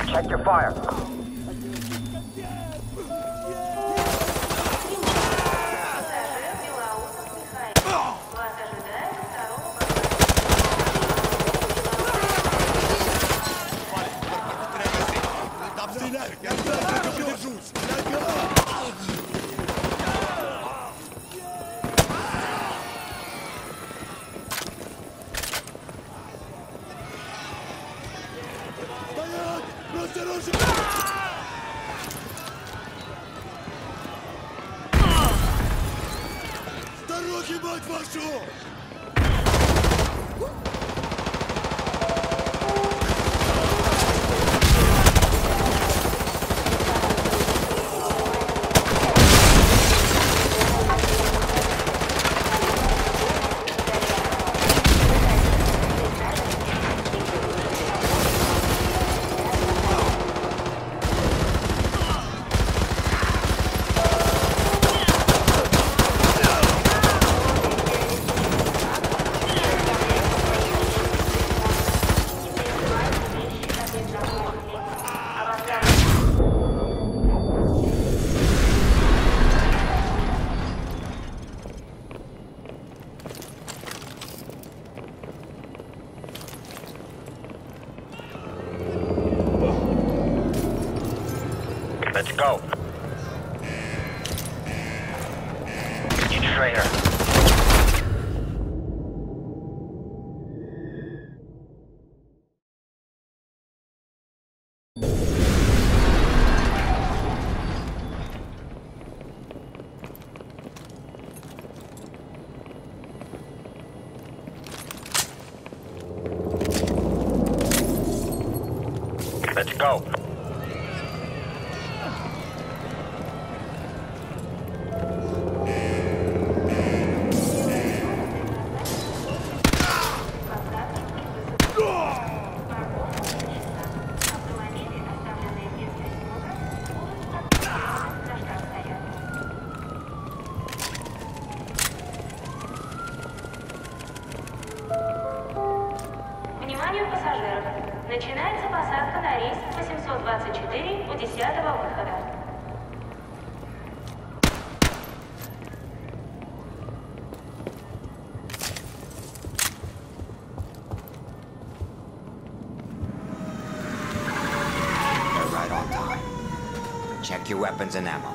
Check your fire. Ебать вашу! Let's go. Need Schrader. Let's go. Вниманию пассажиров! Начинается посадка на рейс 824 у 10-го выхода. They're right on time. Check your weapons and ammo.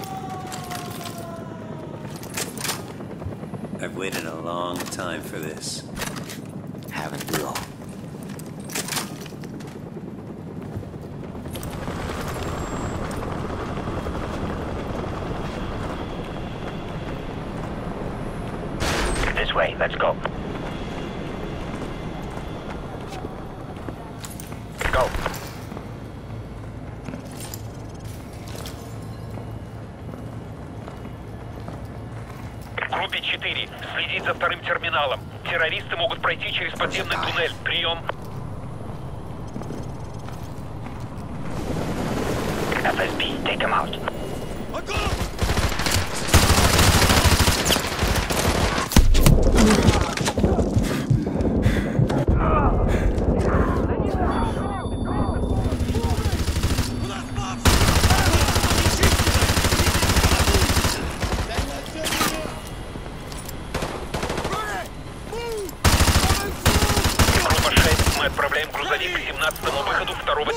I've waited a long time for this. Haven't we all? This way, let's go. Go. Группе 4. Следить за вторым терминалом. Террористы могут пройти через подземный туннель. Прием. FSB, take him out. Группа 6. Мы отправляем грузовик к 17-му выходу второго...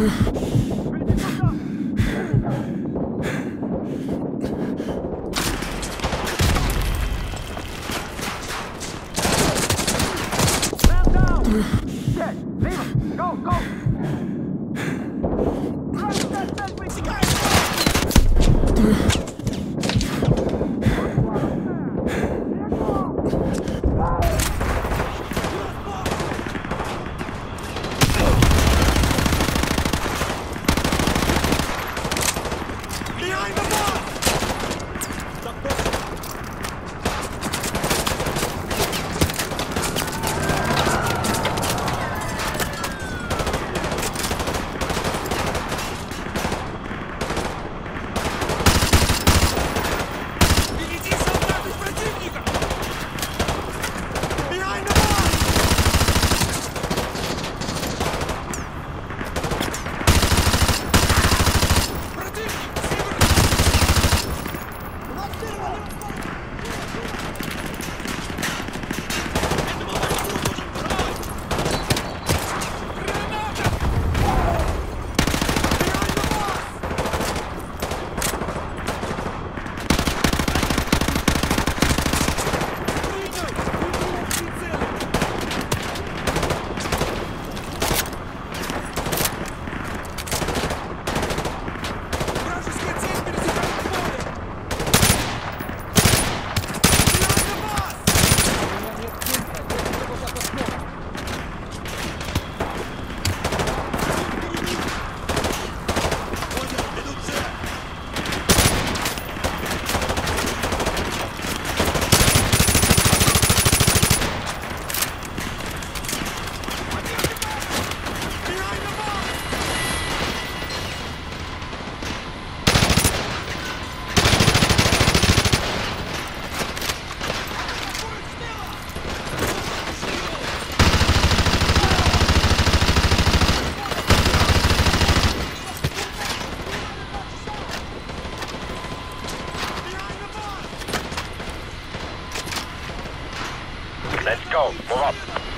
Let's go. Move up.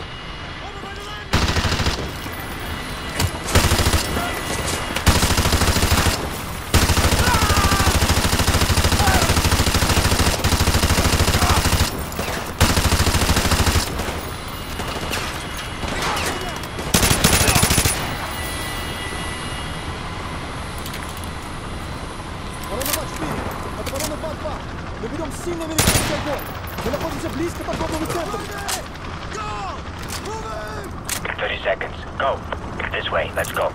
Оборона 4, от обороны 2-2. Мы ведем сильный американский огонь. Мы находимся близко к торговому центру. 30 seconds. Go. This way. Let's go.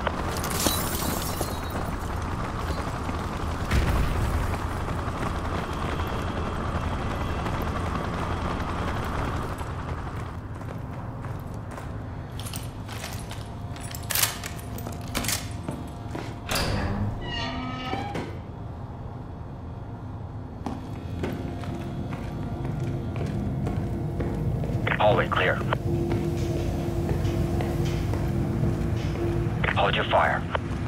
Hallway clear. Hold your fire.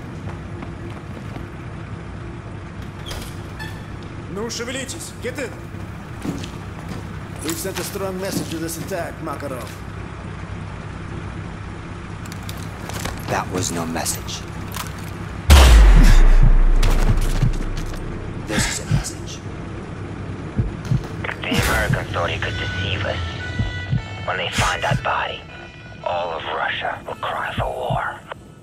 Ну, шевелитесь. Get in. We've sent a strong message to this attack, Makarov. That was no message. This is a message. The Americans thought he could deceive us. When they find that body, all of Russia will cry for war.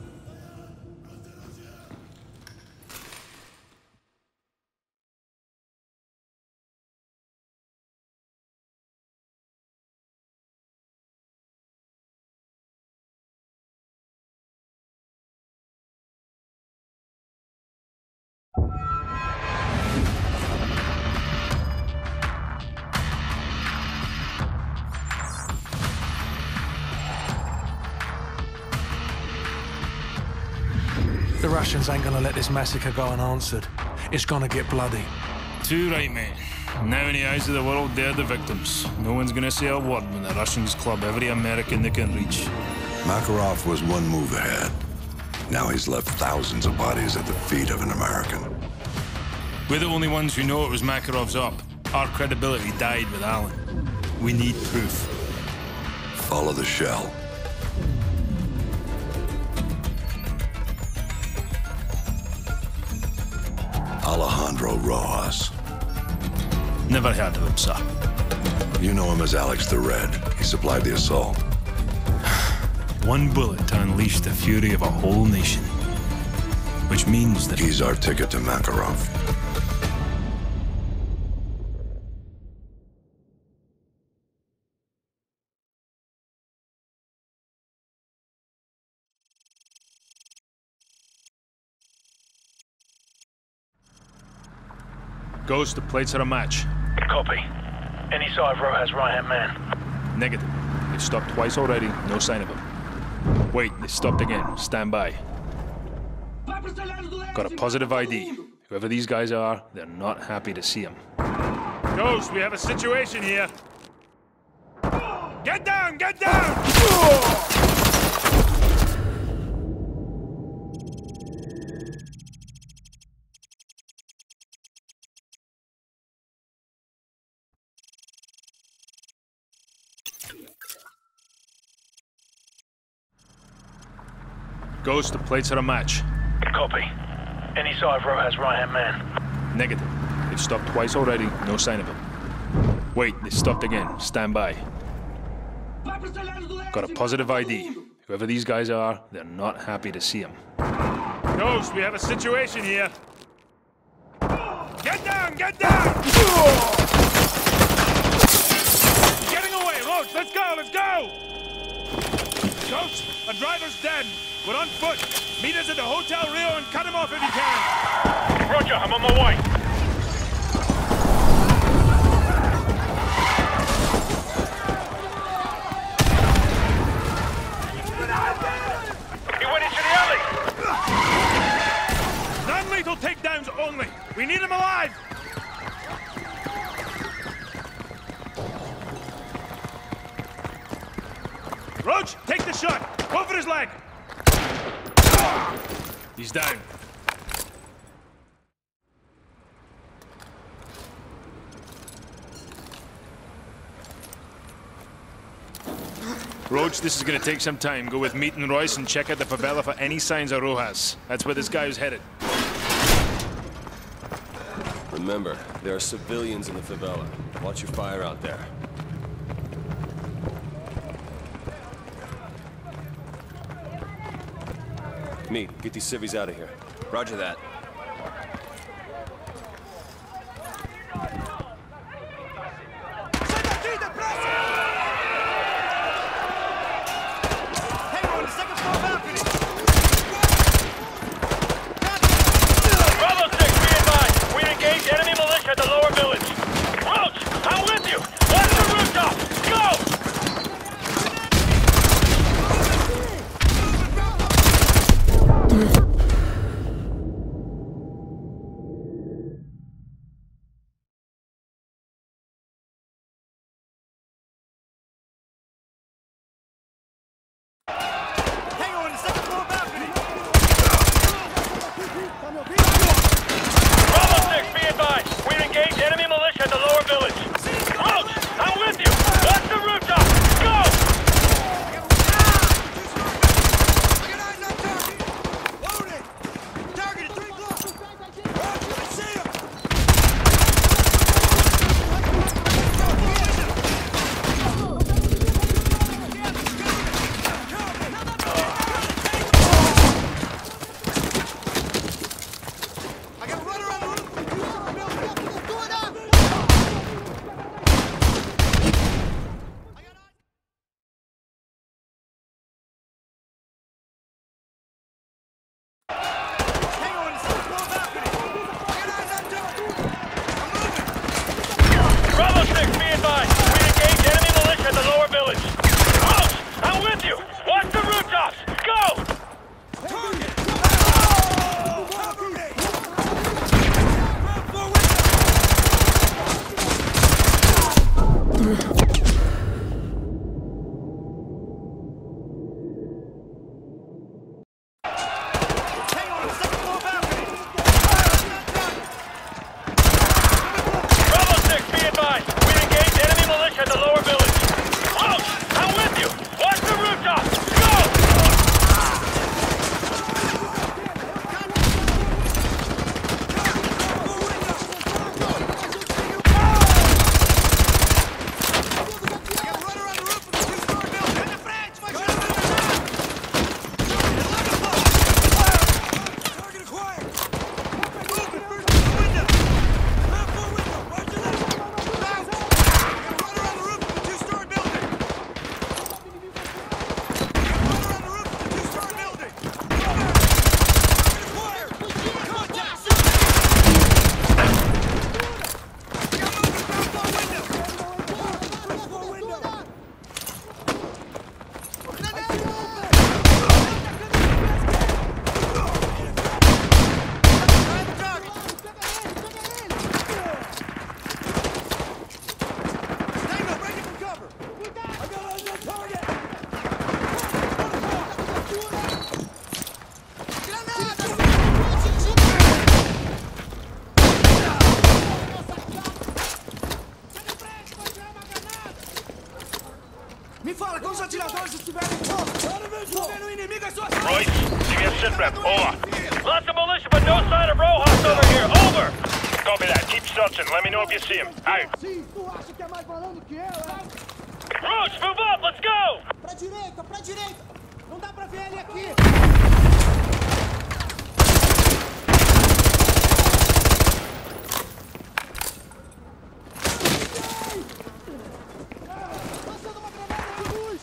The Russians ain't gonna let this massacre go unanswered. It's gonna get bloody. Too right, mate. Now in the eyes of the world, they're the victims. No one's gonna say a word when the Russians club every American they can reach. Makarov was one move ahead. Now he's left thousands of bodies at the feet of an American. We're the only ones who know it was Makarov's up. Our credibility died with Allen. We need proof. Follow the shell. Alejandro Rojas. Never heard of him, sir. You know him as Alex the Red. He supplied the assault. One bullet to unleash the fury of a whole nation. Which means that He's our ticket to Makarov. Ghost, the plates are a match. Copy. Any sign of Rojas' right-hand man? Negative. They've stopped twice already, no sign of him. Wait, they stopped again. Stand by. Got a positive ID. Whoever these guys are, they're not happy to see him. Ghost, we have a situation here. Get down! Get down! Ghost, the plates are a match. Copy. Any sign of Rojas' right-hand man? Negative. They've stopped twice already, no sign of him. Wait, they stopped again. Stand by. Got a positive ID. Whoever these guys are, they're not happy to see him. Ghost, we have a situation here. Get down! Get down! Getting away! Roach, let's go! Let's go! Ghost, a driver's dead. We're on foot. Meet us at the Hotel Rio and cut him off if you can. Roger, I'm on my way. He went into the alley. Non-lethal takedowns only. We need him alive. Roach, take the shot. Go for his leg. He's down. Roach, this is gonna take some time. Go with Meat and Royce and check out the favela for any signs of Rojas. That's where this guy is headed. Remember, there are civilians in the favela. Watch your fire out there. Meat, get these civvies out of here. Roger that. Bravo 6, be advised. We engaged enemy militia at the lower village. Roach, I'm with you. Watch the rooftop. Go! sitrep. Over. Lots of militia, but no sign of Rojas over here. Over. Copy that. Keep searching. Let me know if you see him. Out. Sim, tu acha que é mais malandro que eu, é? Roach, move up. Let's go. Pra direita, pra direita! Não dá pra ver ele aqui! Passando uma granada de luz!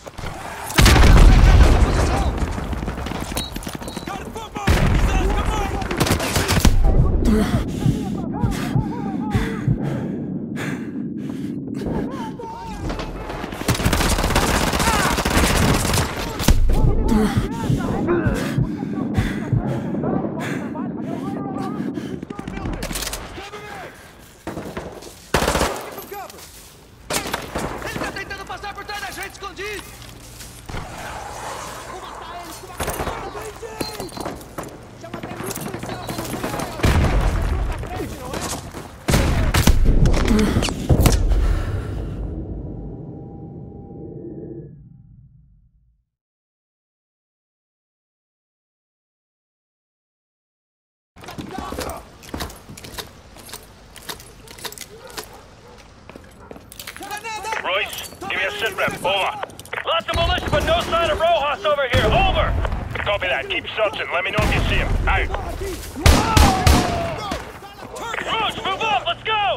Ele tá tentando passar por trás da gente escondido. Vou matar eles com uma granada, Benji! Já matei muito policial pra não ver a frente, não é? Royce, give me a sitrep. Over. Lots of militia, but no sign of Rojas over here. Over. Copy that. Keep searching. Let me know if you see him. Out. Roach, move up. Let's go.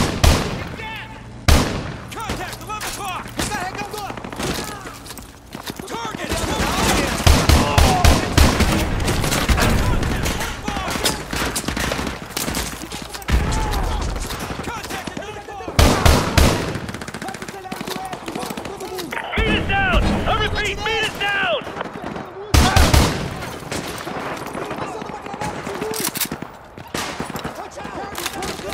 Contact 11 o'clock. Carregador! Target. Meat is down! I repeat, meat is down! Passando uma granada de luz!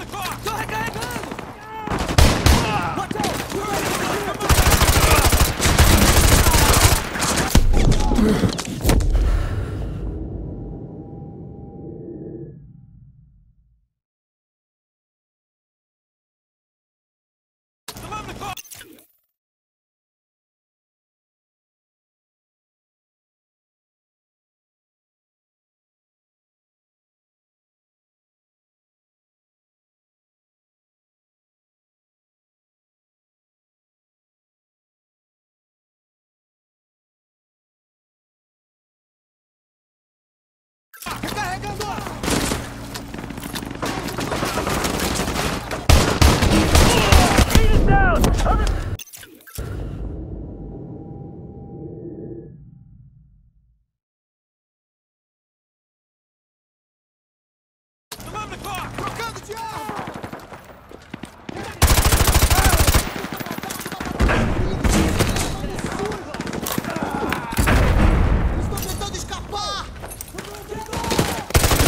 Tô recarregando! Watch out! Recarregando! Trocando de arma! Estou tentando escapar!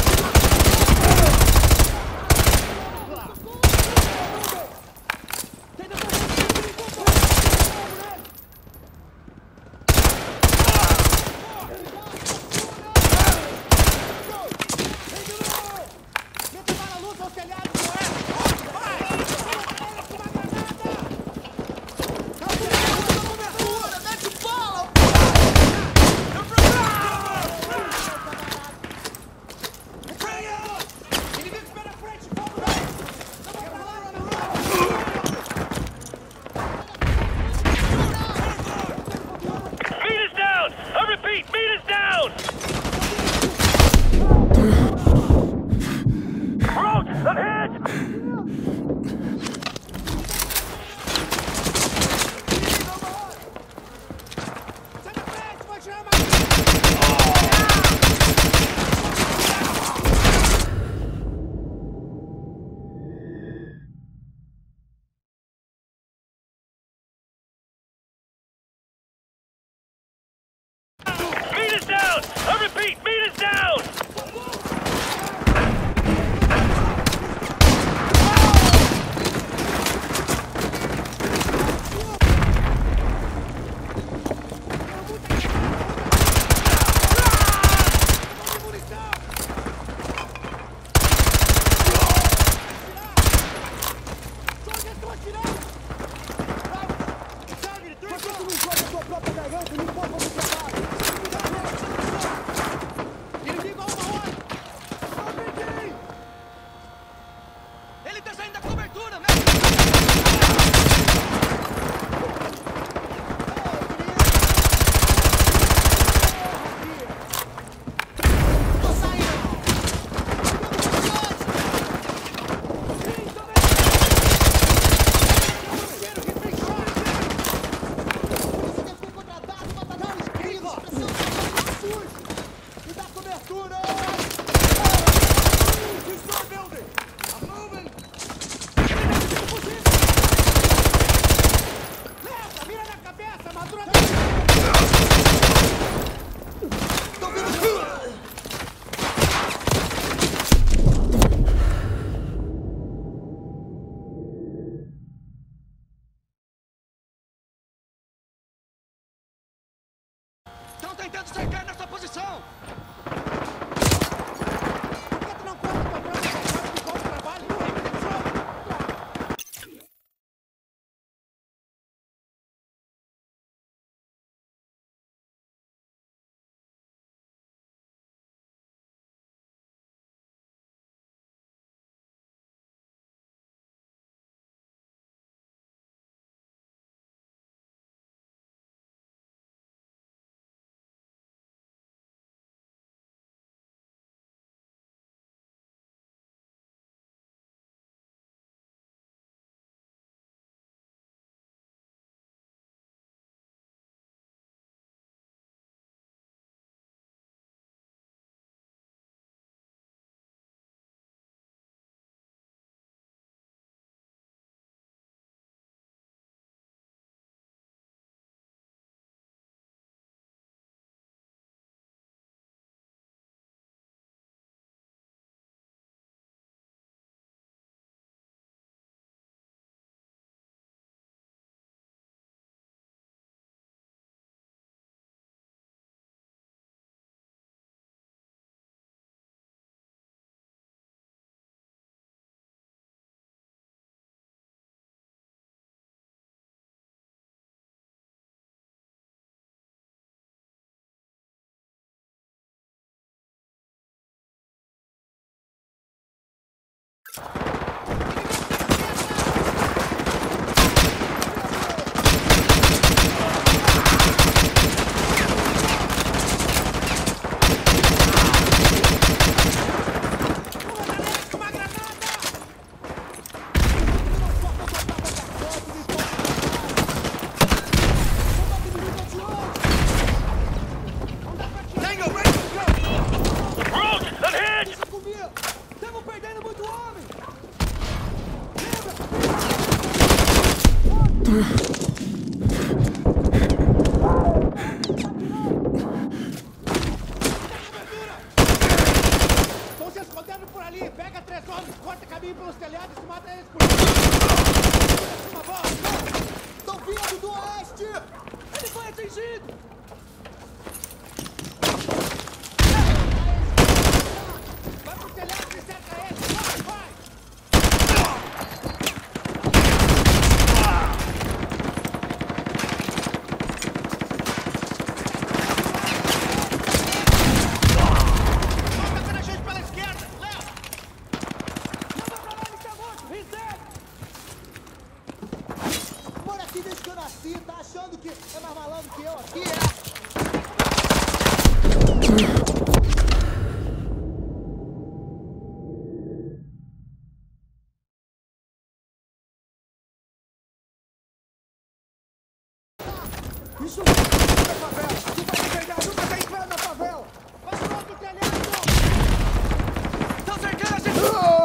Isso não é na favela! Tu vai me pegar! Nunca tem inferno na favela! Vai pro outro telhado! Estão cercando a gente!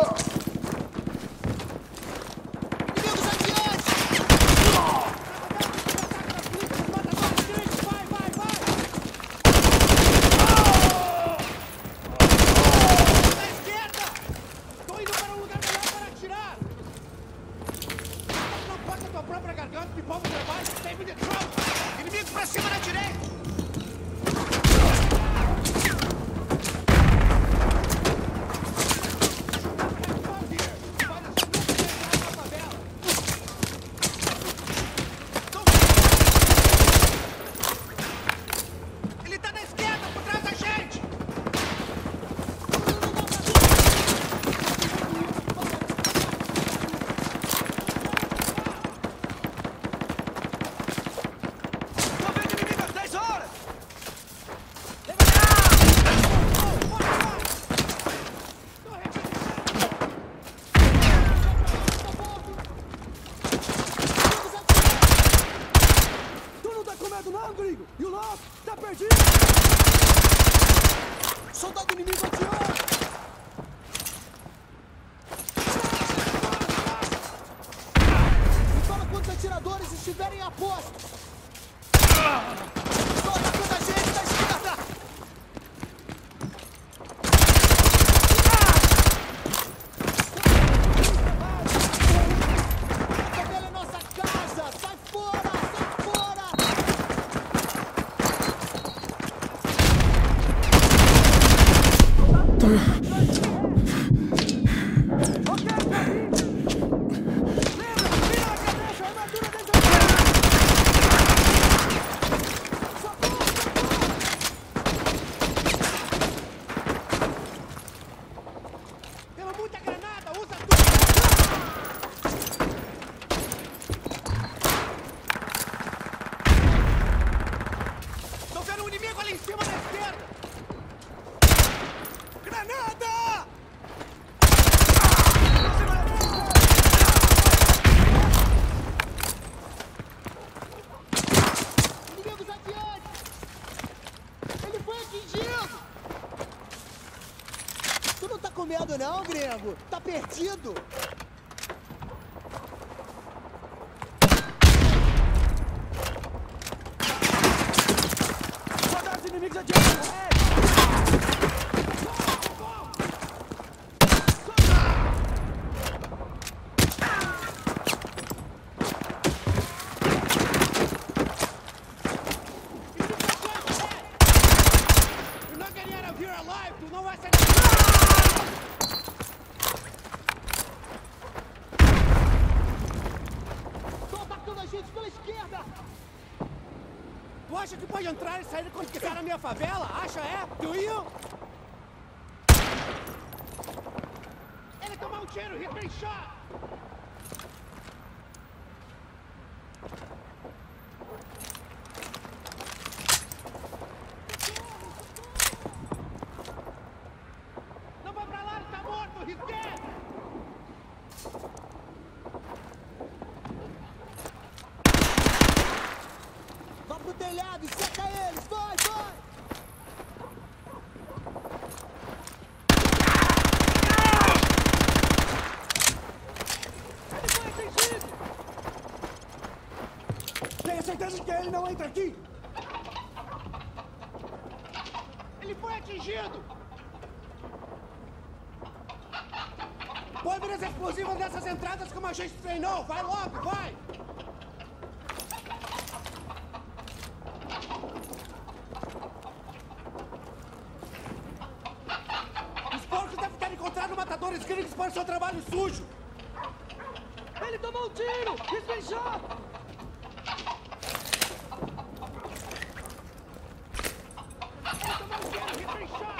Inimigos adiante! Vai, vai, vai! Na esquerda! Estou indo para um lugar melhor para atirar! Não corta tua própria garganta, me poupa para baixo! Save the Trump! Inimigo pra cima na direita! Ele tá na esquerda, por trás da gente! Não, gringo! E o Love tá perdido! Soldado inimigo atirou! Me fala quantos atiradores estiverem a posto! Estou atacando a gente da esquerda! A favela é nossa casa! Sai fora! Sai fora! Temos muita granada, usa tudo! Tô vendo um inimigo ali em cima da esquerda! Granada! Inimigos adiante! Ele foi atingido! Tu não tá com medo não, gringo? Tá perdido! Soldados inimigos adiante! You're not getting out of here alive! Tu não vai sair! Estão atacando a gente pela esquerda! Tu acha que pode entrar e sair quando quiser na minha favela? Acha, é? Do you? Ele tomou um um tiro! He's been shot! Não vai pra lá, ele tá morto! He's dead! Vá pro telhado e seca eles! Vai, vai! Ele foi atingido! Tenha certeza que ele não entra aqui! Ele foi atingido! Põe miras explosivas nessas entradas como a gente treinou! Vai logo, vai! Os porcos devem ter encontrado matadores gringos para o seu trabalho sujo! Ele tomou um tiro! Desfechou! Ele tomou um tiro! Desfechou!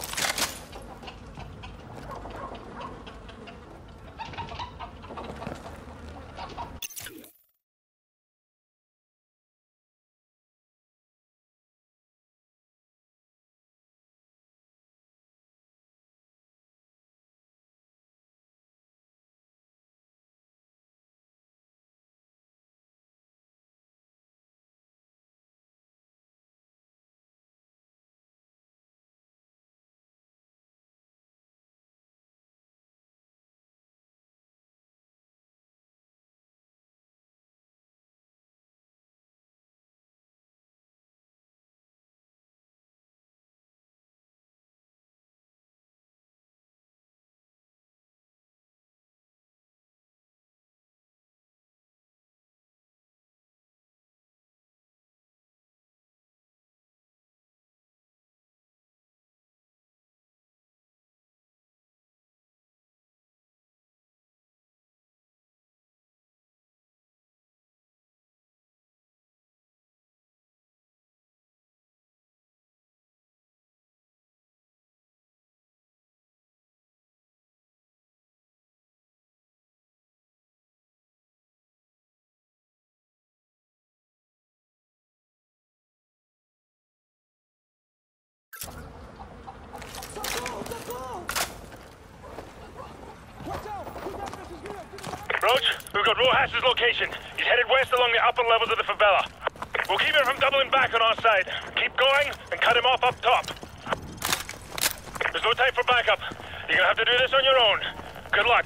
Roach, we've got Rojas's location. He's headed west along the upper levels of the favela. We'll keep him from doubling back on our side. Keep going and cut him off up top. There's no time for backup. You're gonna have to do this on your own. Good luck.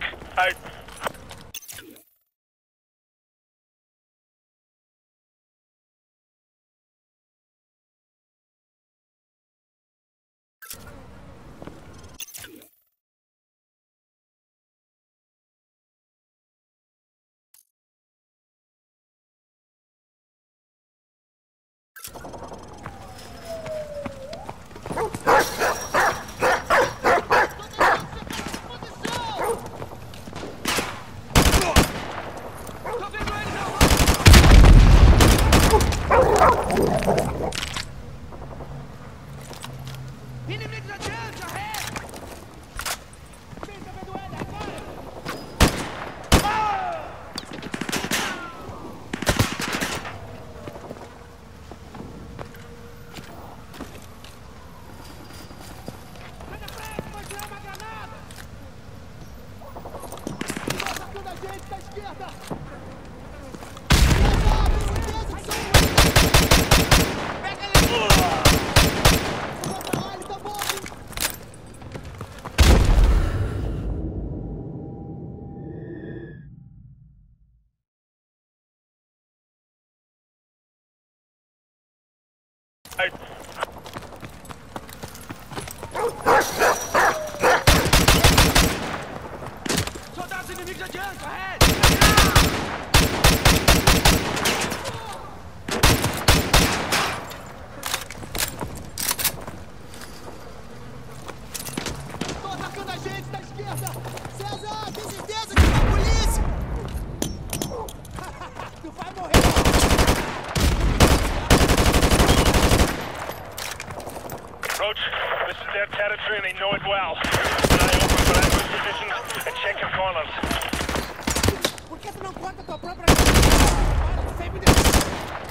Inimigos adiante, arreda! Vem, tá vendo ele agora? Sai da frente, vai tirar uma granada! Nossa, tudo a gente da esquerda! Pega ele! Ele tá morto! Soldados inimigos adiante, arrede! Estão atacando a gente da esquerda! César, tem certeza que é a polícia? Tu vai morrer! Roach, this is their territory and they know it well. Keep an eye open for ambush positions and Check your corners. Por que tu não corta tua própria cara? Sempre deixa.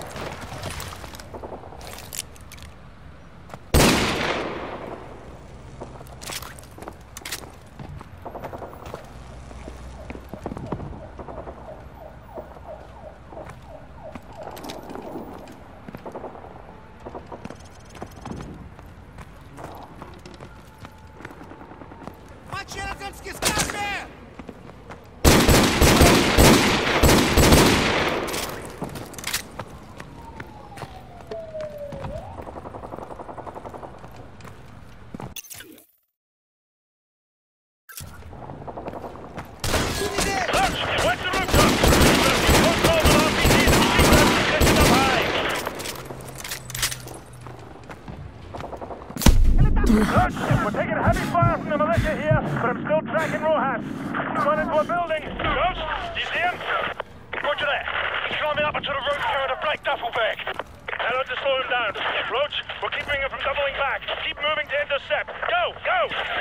Look, we're taking heavy fire from the militia here, but I'm still tracking Rojas. He's gone into a building. Ghost, do you see him? Roger that. He's climbing up onto the roof carrying a black duffel bag. Tell him to slow him down. Roach, we're keeping him from doubling back. Keep moving to intercept. Go, go!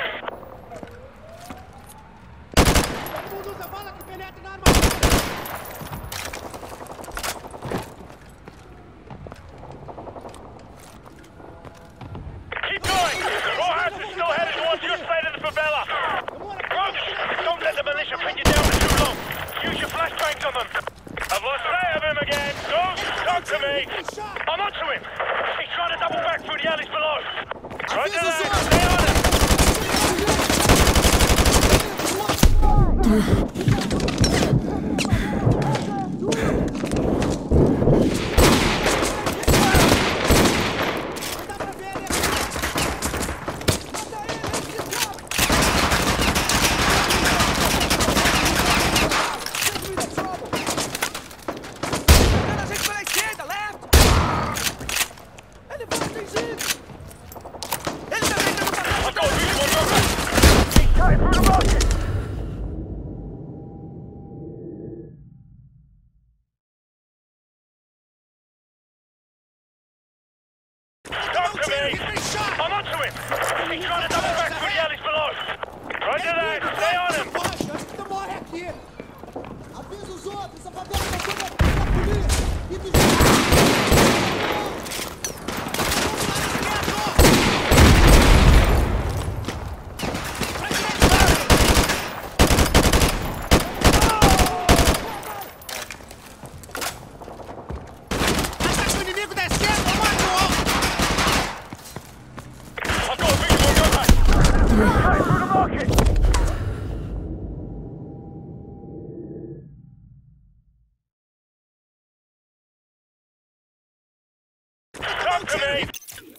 Todo mundo usa bala que penetra na armadura. Keep going! Rojas is still headed towards your side of the favela. Roach, don't let the militia pin you down for too long. Use your flashbangs on them. I've lost sight of him again. Ghost, talk to me. I'm onto him. He's trying to double back through the alleys below. Roger that. Stay on him. Talk to me! I'm onto him! He's trying to double back through the alleys below! Roger that! Stay on him! Acho que tu morre aqui. Avisa os outros, a favela tá sob a polícia. E dos... Ataca o inimigo da esquerda, eu mato! I've got a visual on your back! Right through the market! Talk to me!